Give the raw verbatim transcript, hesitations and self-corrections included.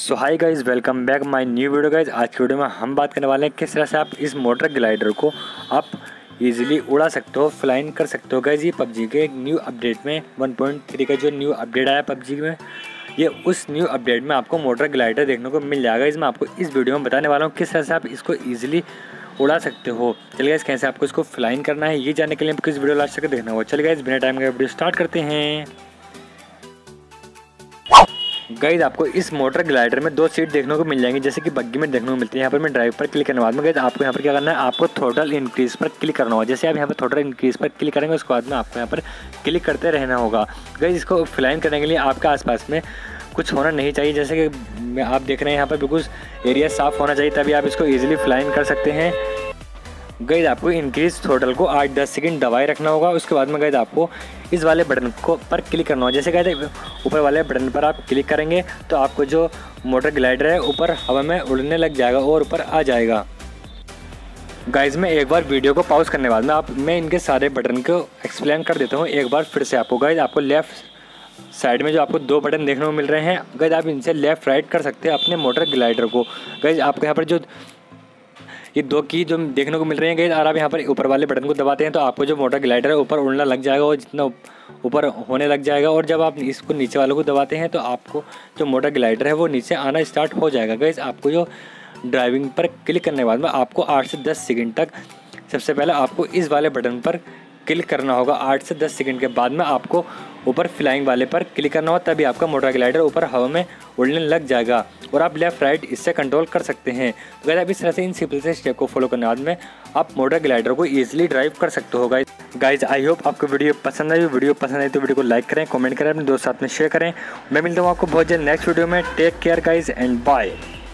So hi guys, welcome back my new video guys. आज की video में हम बात करने वाले हैं किस तरह से आप इस मोटर ग्लाइडर को आप इजीली उड़ा सकते हो, फ्लाइन कर सकते हो। गाइज ये पबजी के एक न्यू अपडेट में वन पॉइंट थ्री का जो न्यू अपडेट आया पबजी में, ये उस न्यू अपडेट में आपको मोटर ग्लाइडर देखने को मिल जाएगा। इसमें आपको इस वीडियो में बताने वाला हूँ किस तरह से आप इसको ईजिली उड़ा सकते हो। चलिए गाइज, कैसे आपको इसको फ्लाइन करना है ये जानने के लिए आपको इस वीडियो लास्ट तक देखना होगा। चलिए गाइज, बिना टाइम का वीडियो स्टार्ट करते हैं। गाइज आपको इस मोटर ग्लाइडर में दो सीट देखने को मिल जाएंगी, जैसे कि बग्गी में देखने को मिलती है। यहाँ पर मैं ड्राइव पर क्लिक करने बाद में गाइज आपको यहाँ पर क्या करना है, आपको थ्रोटल इंक्रीज पर क्लिक करना होगा। जैसे आप यहाँ पर थ्रोटल इंक्रीज पर क्लिक करेंगे उसके बाद में आपको यहाँ पर क्लिक करते रहना होगा। गाइज इसको फ्लाइन करने के लिए आपके आसपास में कुछ होना नहीं चाहिए, जैसे कि आप देख रहे हैं यहाँ पर बिल्कुल एरिया साफ होना चाहिए, तभी आप इसको ईजिली फ्लाइन कर सकते हैं। गाइज आपको इंक्रीज थ्रोटल को आठ दस सेकंड दबाए रखना होगा। उसके बाद में गाइज आपको इस वाले बटन को पर क्लिक करना होगा। जैसे गाइज ऊपर वाले बटन पर आप क्लिक करेंगे तो आपको जो मोटर ग्लाइडर है ऊपर हवा में उड़ने लग जाएगा और ऊपर आ जाएगा। गाइज मैं एक बार वीडियो को पॉज करने बाद में आप मैं इनके सारे बटन को एक्सप्लेन कर देता हूँ एक बार फिर से आपको। गाइज आपको लेफ्ट साइड में जो आपको दो बटन देखने को मिल रहे हैं, गाइज आप इनसे लेफ्ट राइट कर सकते हैं अपने मोटर ग्लाइडर को। गाइज आपको यहाँ पर जो ये दो की जो देखने को मिल रही है गाइज, और आप यहाँ पर ऊपर वाले बटन को दबाते हैं तो आपको जो मोटर ग्लाइडर है ऊपर उड़ना लग जाएगा और जितना ऊपर होने लग जाएगा। और जब आप इसको नीचे वालों को दबाते हैं तो आपको जो मोटर ग्लाइडर है वो नीचे आना स्टार्ट हो जाएगा। गाइज आपको जो ड्राइविंग पर क्लिक करने के बाद में आपको आठ से दस सेकंड तक सबसे पहले आपको इस वाले बटन पर क्लिक करना होगा। आठ से दस सेकंड के बाद में आपको ऊपर फ्लाइंग वाले पर क्लिक करना होगा, तभी आपका मोटर ग्लाइडर ऊपर हवा में उड़ने लग जाएगा और आप लेफ्ट राइट इससे कंट्रोल कर सकते हैं। तो गाइस आप इस तरह से इन सिंपल से स्टेप को फॉलो करने के बाद में आप मोटर ग्लाइडर को ईजिली ड्राइव कर सकते हो। गाइस गाइस आई होप आपको वीडियो पसंद आई। वीडियो पसंद आई तो वीडियो को लाइक करें, कमेंट करें, अपने दोस्त साथ में शेयर करें। मैं मिलता हूँ आपको बहुत जल्द नेक्स्ट वीडियो में। Take care guys and bye.